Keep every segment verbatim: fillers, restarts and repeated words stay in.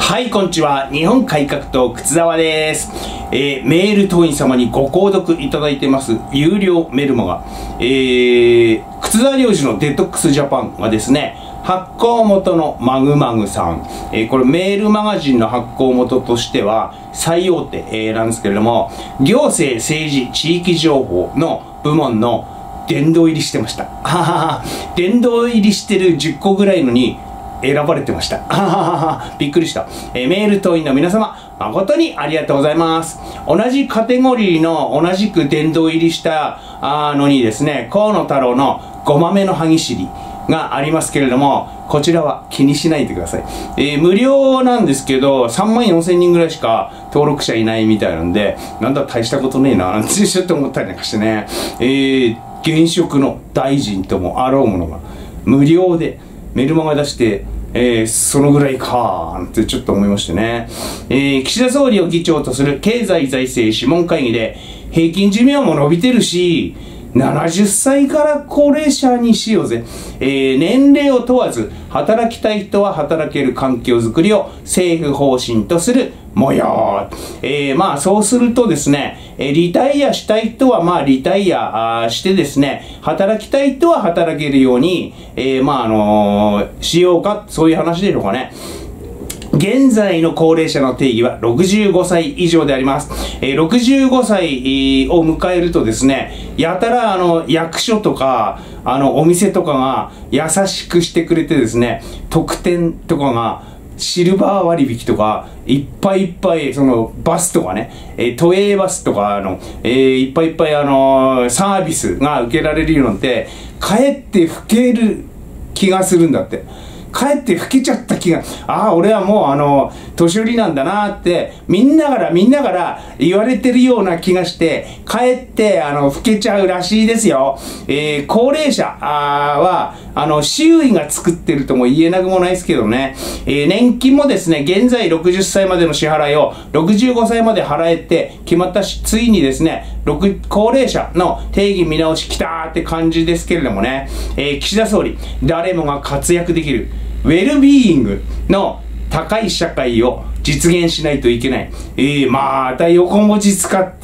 はい、こんにちは。日本改革党、靴沢です。えー、メール党員様にご購読いただいてます、有料メルマガ。えー、靴沢良治のデトックスジャパンがですね、発行元のマグマグさん。えー、これメールマガジンの発行元としては最大手、えー、なんですけれども、行政、政治、地域情報の部門の殿堂入りしてました。殿堂入りしてるじゅっこぐらいのに、選ばれてました。びっくりした。えー、メール党員の皆様、誠にありがとうございます。同じカテゴリーの同じく殿堂入りしたあのにですね、河野太郎のごまめの歯ぎしりがありますけれども、こちらは気にしないでください。えー、無料なんですけど、さんまんよんせんにんぐらいしか登録者いないみたいなんで、なんだ大したことねえな、なんてちょっと思ったりなんかしてね、えー、現職の大臣ともあろうものが、無料で、メルマガ出して、えー、そのぐらいかーってちょっと思いましてね。えー、岸田総理を議長とする経済財政諮問会議で、平均寿命も伸びてるし、ななじゅっさいから高齢者にしようぜ。えー、年齢を問わず、働きたい人は働ける環境づくりを政府方針とする模様。えー、まあそうするとですね、リタイアしたい人はまあリタイアしてですね、働きたい人は働けるように、えー、まああのー、しようか、そういう話でしょうかね。現在の高齢者の定義はろくじゅうごさい以上であります。えー、ろくじゅうごさいを迎えるとですね、やたらあの役所とかあのお店とかが優しくしてくれてですね、特典とかがシルバー割引とかいっぱいいっぱい、そのバスとかね、えー、都営バスとかあの、えー、いっぱいいっぱいあのー、サービスが受けられるようになって、かえって老ける気がするんだって。かえって老けちゃった気が、ああ、俺はもうあの、年寄りなんだなって、みんながらみんながら言われてるような気がして、かえってあの、老けちゃうらしいですよ。えー、高齢者は、あの、周囲が作ってるとも言えなくもないですけどね。えー、年金もですね、現在ろくじゅっさいまでの支払いをろくじゅうごさいまで払えて決まったし、ついにですね、高齢者の定義見直しきたーって感じですけれどもね、えー、岸田総理、誰もが活躍できる、ウェルビーイングの高い社会を実現しないといけない。えー、また横文字使って、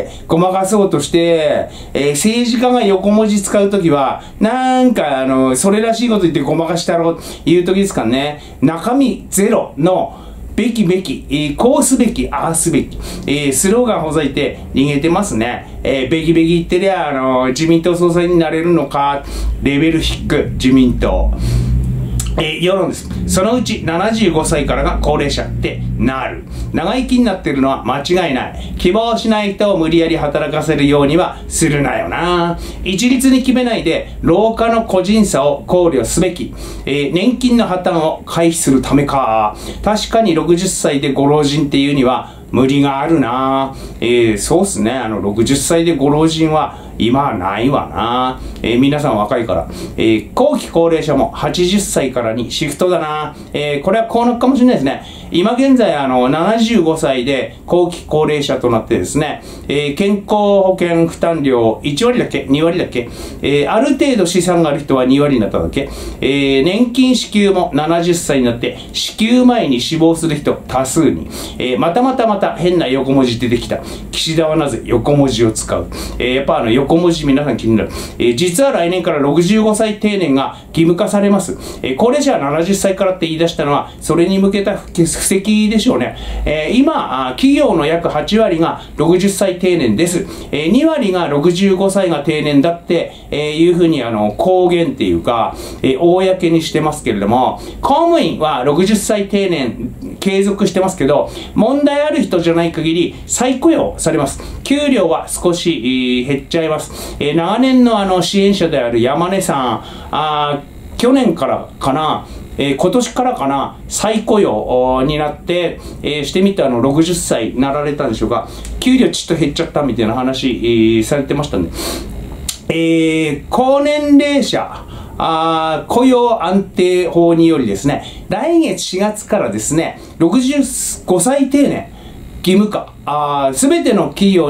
ごまかそうとして、えー、政治家が横文字使うときは、なんか、あの、それらしいこと言ってごまかしたろうっていうときですからね、中身ゼロの、べきべき、えー、こうすべき、ああすべき、えー、スローガンほざいて逃げてますね。えー、べきべき言ってりゃ、あのー、自民党総裁になれるのか、レベル低く、自民党。えー、世論です。そのうちななじゅうごさいからが高齢者ってなる。長生きになってるのは間違いない。希望しない人を無理やり働かせるようにはするなよな。一律に決めないで、老化の個人差を考慮すべき。えー、年金の破綻を回避するためか。確かにろくじゅっさいでご老人っていうには無理があるな。えー、そうっすね。あの、ろくじゅっさいでご老人は今はないわな。えー、皆さん若いから。えー、後期高齢者もはちじゅっさいからにシフトだな。えー、これはこうなるかもしれないですね。今現在、あの、ななじゅうごさいで後期高齢者となってですね、えー、健康保険負担料いちわりだっけ ?に 割だっけ、えー、ある程度資産がある人はにわりになっただけ、えー、年金支給もななじゅっさいになって、支給前に死亡する人多数に。えー、またまたまた変な横文字出てきた。岸田はなぜ横文字を使う、えー、やっぱあの横文字皆さん気になる。えー、実は来年からろくじゅうごさい定年が義務化されます。えー、高齢者はななじゅっさいからって言い出したのは、それに向けた布石でしょうね。えー、今、企業の約はちわりがろくじゅっさい定年です。えー、にわりがろくじゅうごさいが定年だって、えー、いうふうにあの公言っていうか、えー、公にしてますけれども、公務員はろくじゅっさい定年継続してますけど、問題ある人じゃない限り再雇用されます。給料は少し、えー、減っちゃいます。えー、長年のあの支援者である山根さん、あ去年からかな、えー、今年からかな、再雇用になって、えー、してみてあのろくじゅっさいになられたんでしょうか。給料ちょっと減っちゃったみたいな話、えー、されてましたね。えー、高年齢者、あ雇用安定法によりですね、来月しがつからですね、ろくじゅうごさい定年義務化、すべての企業に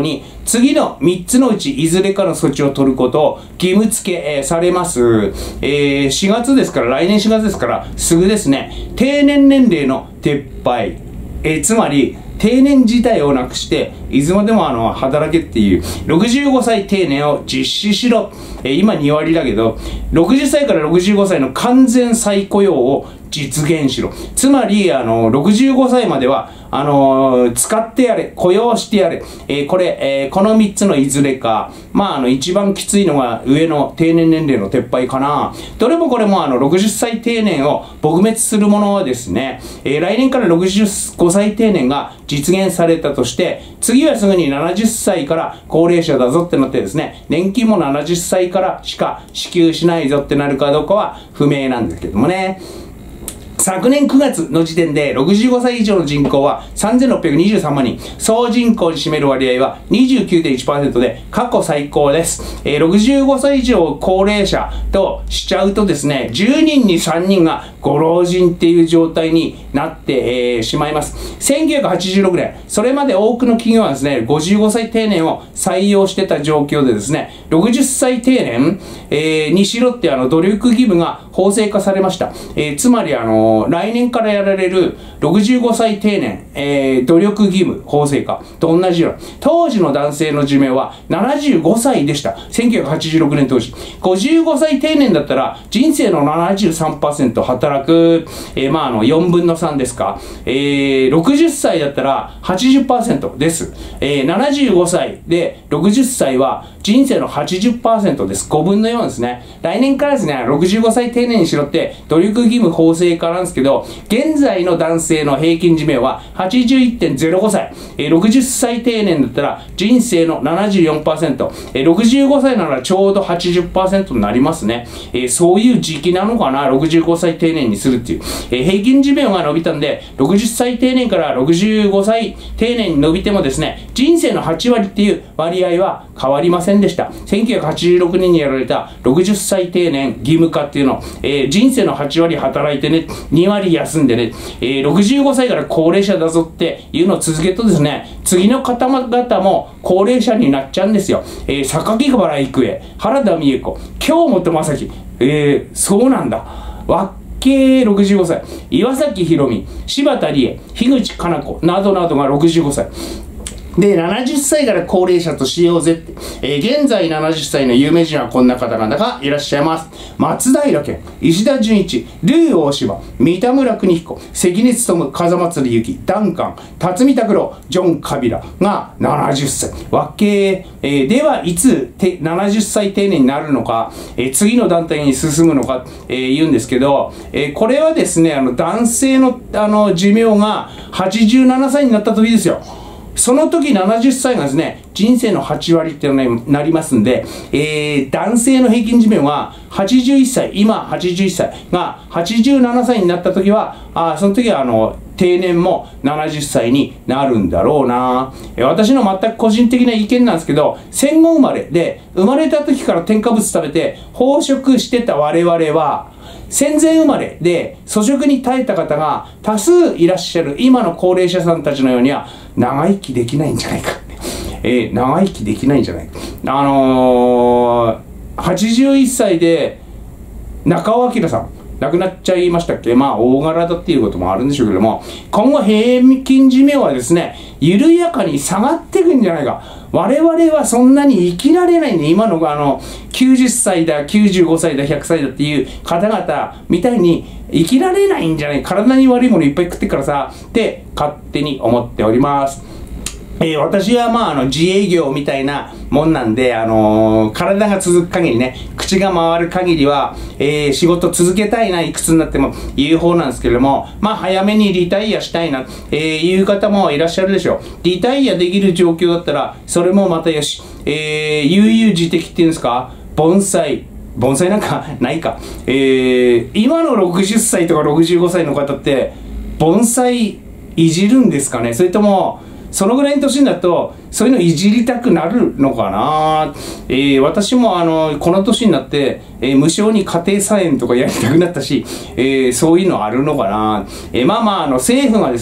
次のみっつのうちいずれかの措置を取ることを義務付け、えー、されます。えー、しがつですから、来年しがつですから、すぐですね、定年年齢の撤廃。えー、つまり、定年自体をなくして、いつまでもあの、働けっていう、ろくじゅうごさい定年を実施しろ。えー、今に割だけど、ろくじゅっさいからろくじゅうごさいの完全再雇用を実現しろ。つまり、あの、ろくじゅうごさいまでは、あのー、使ってやれ、雇用してやれ。えー、これ、えー、このみっつのいずれか。まあ、あの、一番きついのが上の定年年齢の撤廃かな。どれもこれもあの、ろくじゅっさい定年を撲滅するものはですね、えー、来年からろくじゅうごさい定年が実現されたとして、次はすぐにななじゅっさいから高齢者だぞってなってですね、年金もななじゅっさいからしか支給しないぞってなるかどうかは不明なんですけどもね。昨年くがつの時点でろくじゅうごさい以上の人口はさんぜんろっぴゃくにじゅうさんまんにん、総人口に占める割合は にじゅうきゅうてんいちパーセント で過去最高です。えー、ろくじゅうごさい以上高齢者としちゃうとですね、じゅうにんにさんにんがご老人っていう状態になって、えー、しまいます。せんきゅうひゃくはちじゅうろくねん、それまで多くの企業はですね、ごじゅうごさい定年を採用してた状況でですね、ろくじゅっさい定年、えー、にしろってあの努力義務が法制化されました。えー、つまりあの来年からやられるろくじゅうごさい定年、えー、努力義務法制化と同じような、当時の男性の寿命はななじゅうごさいでした。せんきゅうひゃくはちじゅうろくねん当時。ごじゅうごさい定年だったら人生の ななじゅうさんパーセント 働く、えー、まああのよんぶんのさんですか。えー、ろくじゅっさいだったら はちじゅっパーセント です。えー、ななじゅうごさいでろくじゅっさいは人生の はちじゅっパーセント です。ごぶんのよんですね。来年からですね、ろくじゅうごさい定年にしろって努力義務法制化なんですけど、現在の男性の平均寿命は はちじゅういってんぜろごさい。えー、ろくじゅっさい定年だったら人生の ななじゅうよんパーセント。えー、ろくじゅうごさいならちょうど はちじゅっパーセント になりますね。えー、そういう時期なのかな、ろくじゅうごさい定年にするっていう。えー、平均寿命が伸びたんで、ろくじゅっさい定年からろくじゅうごさい定年に伸びてもですね、人生のはちわりっていう割合は変わりませんでした。せんきゅうひゃくはちじゅうろくねんにやられたろくじゅっさい定年義務化っていうのを、えー、人生のはちわり働いてね、にわり休んでね、えー、ろくじゅうごさいから高齢者だぞっていうのを続けるとですね、次の方々も高齢者になっちゃうんですよ。えー、榊原郁恵、原田美恵子、京本正樹、えー、そうなんだ。わっ計ろくじゅうごさい、岩崎宏美、柴田理恵、樋口加奈子などなどがろくじゅうごさい。で、ななじゅっさいから高齢者としようぜって。えー、現在ななじゅっさいの有名人はこんな方々がいらっしゃいます。松平健、石田純一、ルー大柴、三田村邦彦、関根勤、風祭幸、ダンカン、辰巳拓郎、ジョン・カビラがななじゅっさい。わっけー。えー、では、いつてななじゅっさい定年になるのか、えー、次の団体に進むのか、えー、言うんですけど、えー、これはですね、あの、男性の、あの、寿命がはちじゅうななさいになった時ですよ。その時ななじゅっさいがですね、人生のはちわりっていうのになりますんで、えー、男性の平均寿命ははちじゅういっさい、今はちじゅういっさいがはちじゅうななさいになった時は、あその時はあの、定年もななじゅっさいになるんだろうな。私の全く個人的な意見なんですけど、戦後生まれで、生まれた時から添加物食べて飽食してた我々は、戦前生まれで粗食に耐えた方が多数いらっしゃる今の高齢者さんたちのようには長生きできないんじゃないか。えー、長生きできないんじゃないか。あのー、はちじゅういっさいで中尾明さん、亡くなっちゃいましたっけ。まあ大柄だっていうこともあるんでしょうけども、今後平均寿命はですね、緩やかに下がっていくんじゃないか。我々はそんなに生きられないんで、今のあのきゅうじゅっさいだ、きゅうじゅうごさいだ、ひゃくさいだっていう方々みたいに生きられないんじゃない、体に悪いものいっぱい食ってっからさって勝手に思っております。えー、私はまああの自営業みたいなもんなんで、あのー、体が続く限りね、口が回る限りは、えー、仕事続けたいな、いくつになっても言う方なんですけれども、まあ早めにリタイアしたいな、えー、いう方もいらっしゃるでしょう。リタイアできる状況だったら、それもまたよし、えー、悠々自適っていうんですか、盆栽。盆栽なんかないか。えー、今のろくじゅっさいとかろくじゅうごさいの方って、盆栽いじるんですかね。それとも、そのぐらいの年になると、そういうのいじりたくなるのかな。えー、私もあの、この年になって、えー、無償に家庭菜園とかやりたくなったし、えー、そういうのあるのかな。えー、まあまあ、あの、政府がですね、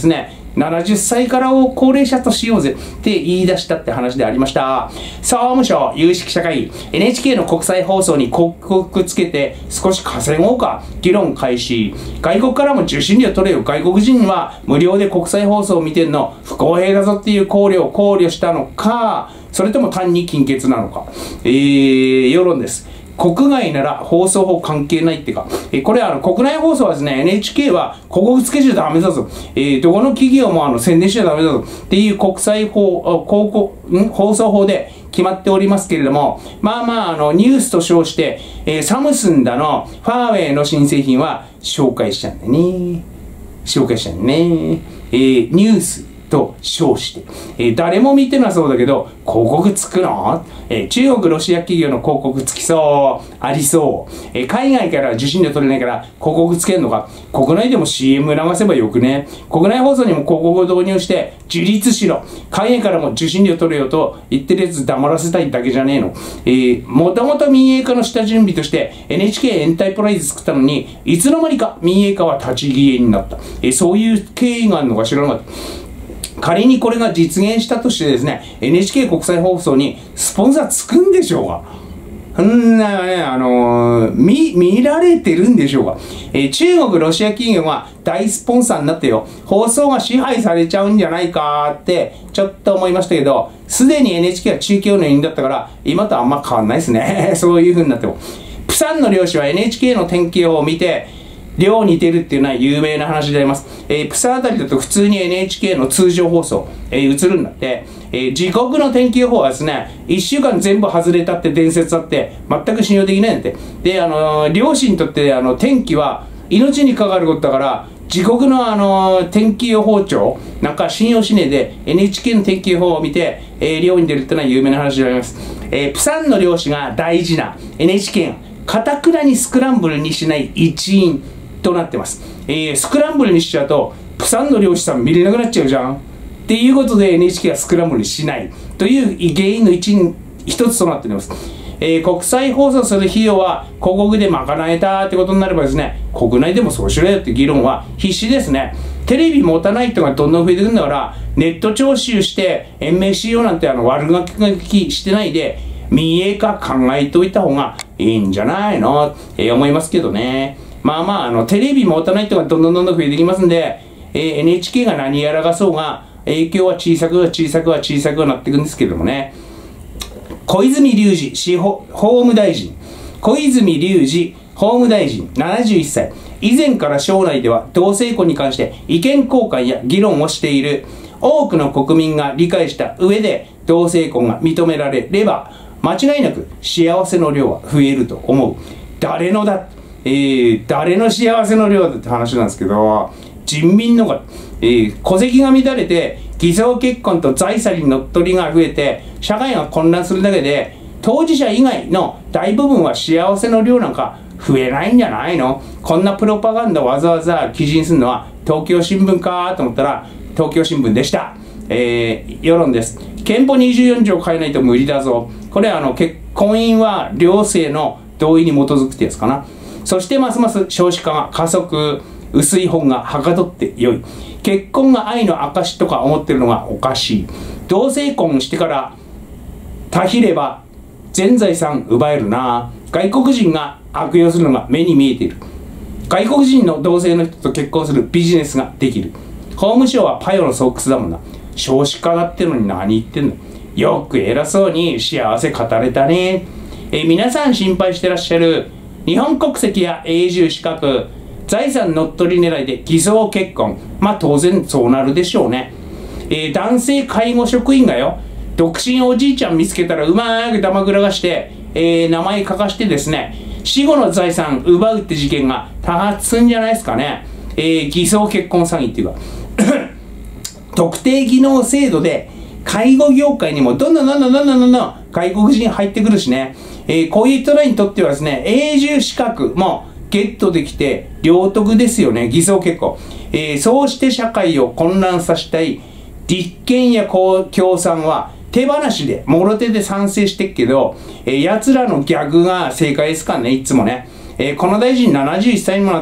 ななじゅっさいからを高齢者としようぜって言い出したって話でありました。総務省有識者会議 エヌエイチケー の国際放送に広告つけて少し稼ごうか議論開始。外国からも受信料取れよ、外国人は無料で国際放送を見てんの不公平だぞっていう考慮を考慮したのか、それとも単に金欠なのか、えー、世論です。国外なら放送法関係ないってか、えー、これはあの国内放送はですね、エヌエイチケー は広告つけちゃダメだぞ、えー、どこの企業もあの宣伝しちゃダメだぞっていう国際法、広告、ん放送法で決まっておりますけれども、まあまあ、あの、ニュースと称して、えー、サムスンだの、ファーウェイの新製品は紹介しちゃうんだね。紹介しちゃうんね。えー、ニュースと称して、えー、誰も見てなそうだけど広告つくの、えー、中国ロシア企業の広告つきそうありそう、えー、海外から受信料取れないから広告つけるのか、国内でも シーエム 流せばよくね、国内放送にも広告を導入して自立しろ、海外からも受信料取れよと言ってるやつ黙らせたいだけじゃねえの。えー、もともと民営化の下準備として エヌエイチケー エンタープライズ作ったのに、いつの間にか民営化は立ち消えになった。えー、そういう経緯があるのか知らなかった。仮にこれが実現したとしてですね、エヌエイチケー 国際放送にスポンサーつくんでしょうか。そんなね、あのー、見、見られてるんでしょうか。えー、中国、ロシア企業が大スポンサーになってよ、放送が支配されちゃうんじゃないかって、ちょっと思いましたけど、すでに エヌエイチケー は中共の人だったから、今とあんま変わんないですね。そういう風になっても。プサンの漁師は エヌエイチケー の天気予報を見て、量似てるっていうのは有名な話であります。えー、プサンあたりだと普通に エヌエイチケー の通常放送、えー、映るんだって、えー、自国の天気予報はですね、いっしゅうかん全部外れたって伝説あって、全く信用できないんだって。で、あのー、漁師にとってあの天気は命にかかることだから、自国のあのー、天気予報庁なんか信用しねえで エヌエイチケー の天気予報を見て、えー、漁に出るってのは有名な話であります。えー、プサンの漁師が大事な エヌエイチケー がかたくなにスクランブルにしない一因となってます。えー、スクランブルにしちゃうとプサンの漁師さん見れなくなっちゃうじゃんっていうことで エヌエイチケー はスクランブルにしないという原因の一因一つとなっております。えー、国際放送する費用は広告で賄えたってことになればですね、国内でもそうしろよって議論は必至ですね。テレビ持たない人がどんどん増えてくるんだから、ネット徴収して延命しようなんてあの悪ガキしてないで民営化考えておいた方がいいんじゃないの、えー、思いますけどね。まあまあ、あの、テレビ持たない人がどんどんどんどん増えてきますんで、えー、エヌエイチケー が何やらがそうが、影響は小さくは小さくは小さくはなっていくんですけどもね。小泉龍司司法法務大臣。小泉龍司法務大臣、ななじゅういっさい。以前から省内では同性婚に関して意見交換や議論をしている。多くの国民が理解した上で同性婚が認められれば、間違いなく幸せの量は増えると思う。誰のだえー、誰の幸せの量だって話なんですけど、人民のが、えー、戸籍が乱れて偽装結婚と財産に乗っ取りが増えて社会が混乱するだけで、当事者以外の大部分は幸せの量なんか増えないんじゃないの。こんなプロパガンダわざわざ記事にするのは東京新聞かと思ったら東京新聞でした。えー、世論です。憲法にじゅうよん条変えないと無理だぞ。これはあの結婚姻は両性の同意に基づくってやつかな。そしてますます少子化が加速、薄い本がはかどってよい。結婚が愛の証とか思ってるのがおかしい。同性婚してからたひれば全財産奪えるな。外国人が悪用するのが目に見えている。外国人の同性の人と結婚するビジネスができる。法務省はパヨの巣窟だもんな。少子化だってのに何言ってんの。よく偉そうに幸せ語れたね。え皆さん心配してらっしゃる日本国籍や永住資格、財産乗っ取り狙いで偽装結婚。まあ当然そうなるでしょうね。えー、男性介護職員がよ、独身おじいちゃん見つけたらうまーくダマくらがして、えー、名前書かしてですね、死後の財産奪うって事件が多発するんじゃないですかね。えー、偽装結婚詐欺っていうか。特定技能制度で介護業界にもどんどんどんどんどんどんどんどん外国人入ってくるしね。えー、こういう人らにとってはですね、永住資格もゲットできて両得ですよね、偽装結婚。えー、そうして社会を混乱させたい立憲や共産は手放しで、もろ手で賛成してっけど、えー、奴らのギャグが正解ですからね、いつもね。えー、この大臣ななじゅういっさいにもなって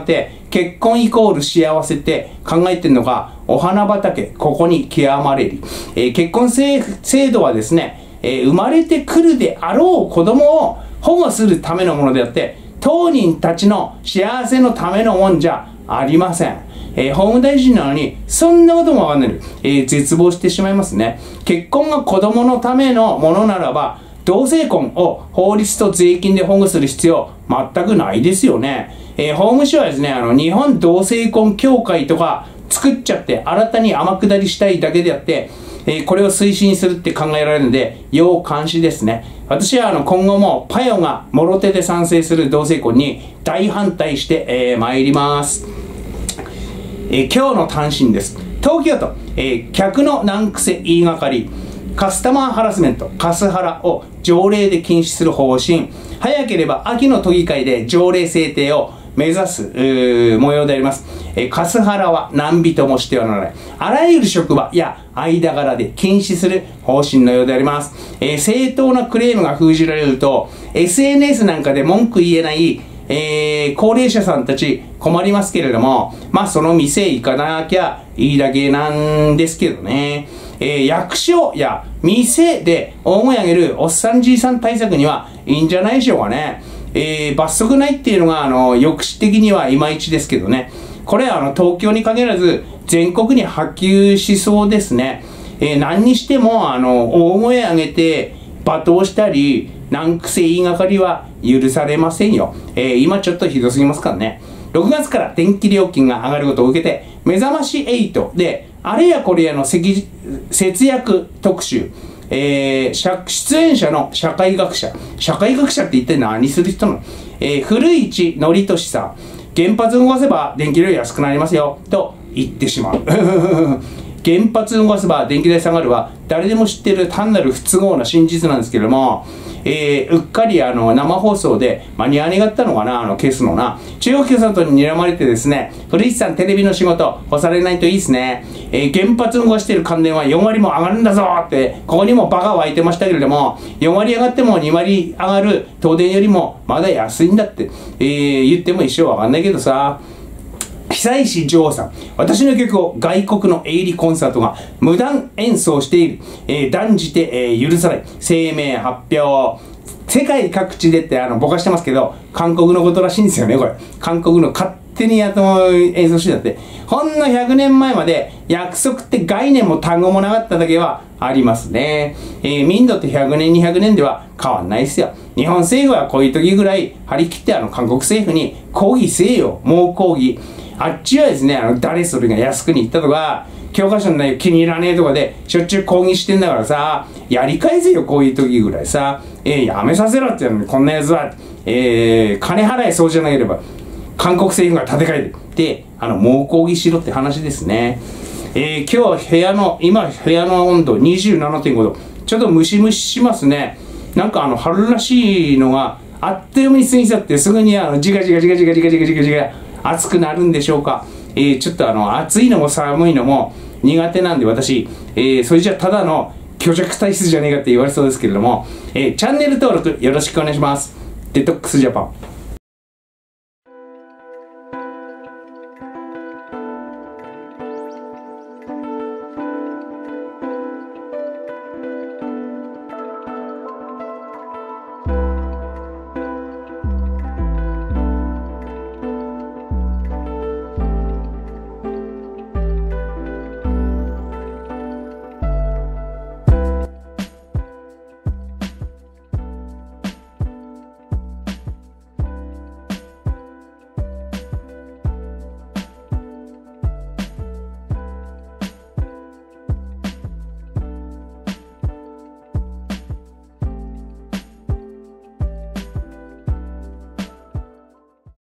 結婚イコール幸せって考えてるのが、お花畑、ここに極まれり。えー、結婚制度はですね、えー、生まれてくるであろう子供を保護するためのものであって、当人たちの幸せのためのもんじゃありません。えー、法務大臣なのに、そんなこともわかんない。えー、絶望してしまいますね。結婚が子供のためのものならば、同性婚を法律と税金で保護する必要、全くないですよね。えー、法務省はですね、あの、日本同性婚協会とか作っちゃって、新たに天下りしたいだけであって、えー、これを推進するって考えられるので、要監視ですね。私はあの今後もパヨがもろ手で賛成する同性婚に大反対してま、えー、参ります。えー、今日の単身です。東京都、えー、客の難癖言いがかり、カスタマーハラスメント、カスハラを条例で禁止する方針、早ければ秋の都議会で条例制定を目指す模様であります。えー、カスハラは何人もしてはならない。あらゆる職場や間柄で禁止する方針のようであります。えー、正当なクレームが封じられると、エスエヌエス なんかで文句言えない、えー、高齢者さんたち困りますけれども、まあその店行かなきゃいいだけなんですけどね。えー、役所や店で大声上げるおっさんじいさん対策にはいいんじゃないでしょうかね。えー、罰則ないっていうのが、あの、抑止的にはいまいちですけどね。これは、あの、東京に限らず、全国に波及しそうですね。えー、何にしても、あの、大声上げて、罵倒したり、難癖言いがかりは許されませんよ。えー、今ちょっとひどすぎますからね。ろくがつから電気料金が上がることを受けて、目覚ましエイトで、あれやこれやの節約特集、えー、出演者の社会学者。社会学者って一体何する人なの？えー、古市憲寿さん。原発動かせば電気料安くなりますよ。と言ってしまう。原発動かせば電気代下がるは誰でも知っている単なる不都合な真実なんですけれども、えー、うっかりあの生放送で間に合わなかったのかな、あの消すのな。中国共産党に睨まれてですね、古市さんテレビの仕事干されないといいですね。えー、原発動かしている関連はよんわりも上がるんだぞって、ここにもバカ湧いてましたけれども、よんわり上がってもにわり上がる東電よりもまだ安いんだって、えー、言っても一生わかんないけどさ。久石譲さん。私の曲を外国の営利コンサートが無断演奏している。えー、断じて、えー、許さない。声明発表。世界各地でってあのぼかしてますけど、韓国のことらしいんですよね、これ。韓国の勝手にやっと演奏してたって。ほんのひゃくねんまえまで約束って概念も単語もなかっただけはありますね。えー、民度ってひゃくねんにひゃくねんでは変わんないですよ。日本政府はこういう時ぐらい張り切ってあの韓国政府に抗議せえよ。猛抗議。あっちはですね、あの、誰それが靖国に行ったとか、教科書の内容気に入らねえとかで、しょっちゅう抗議してんだからさ、やり返せよ、こういう時ぐらいさ。えー、やめさせろって言うのに、こんなやつは、えー、金払えそうじゃなければ、韓国政府が立て替えて、で、あの、猛抗議しろって話ですね。えー、今日部屋の、今部屋の温度 にじゅうななてんごど。ちょっとムシムシしますね。なんかあの、春らしいのが、あっという間に過ぎ去って、すぐにあの、じがじがじがじがじがじがじがじが、暑くなるんでしょうか。えー、ちょっとあの暑いのも寒いのも苦手なんで私、えー、それじゃただの虚弱体質じゃねえかって言われそうですけれども、えー、チャンネル登録よろしくお願いします。デトックスジャパン。